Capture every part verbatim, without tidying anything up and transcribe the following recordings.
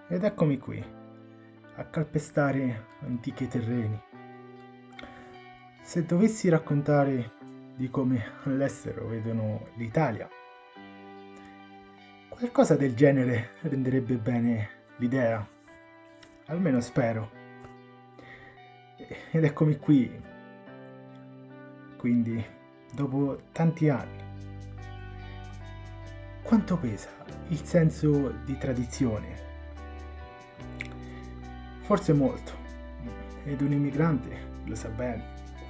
Ed eccomi qui, a calpestare antichi terreni. Se dovessi raccontare di come all'estero vedono l'Italia, qualcosa del genere renderebbe bene l'idea, almeno spero. Ed eccomi qui, quindi, dopo tanti anni. Quanto pesa il senso di tradizione? Forse molto, ed un immigrante lo sa bene.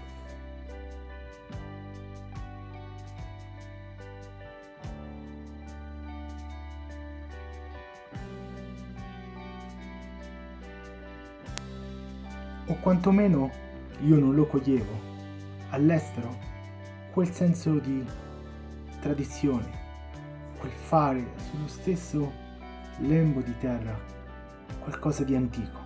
O quantomeno io non lo coglievo, all'estero, quel senso di tradizione, quel fare sullo stesso lembo di terra qualcosa di antico.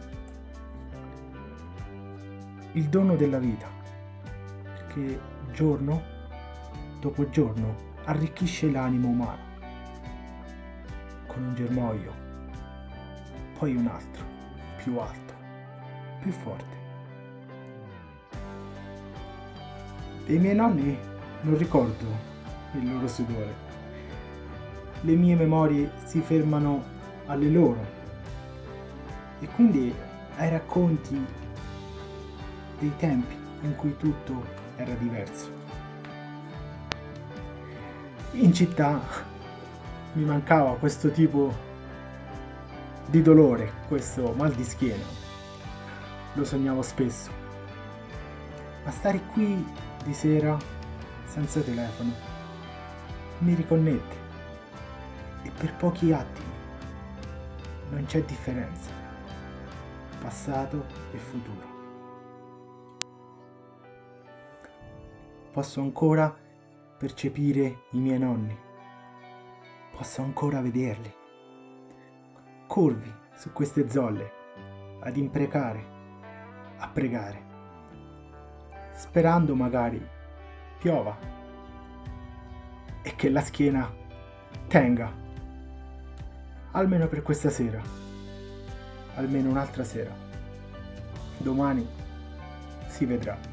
Il dono della vita, perché giorno dopo giorno arricchisce l'animo umano, con un germoglio, poi un altro, più alto, più forte. Dei miei nonni non ricordo il loro sudore, le mie memorie si fermano alle loro, e quindi ai racconti dei tempi in cui tutto era diverso. In città mi mancava questo tipo di dolore, questo mal di schiena. Lo sognavo spesso. Ma stare qui di sera senza telefono mi riconnette, e per pochi attimi non c'è differenza, passato e futuro. Posso ancora percepire i miei nonni, posso ancora vederli, curvi su queste zolle, ad imprecare, a pregare, sperando magari piova e che la schiena tenga, almeno per questa sera, almeno un'altra sera. Domani si vedrà.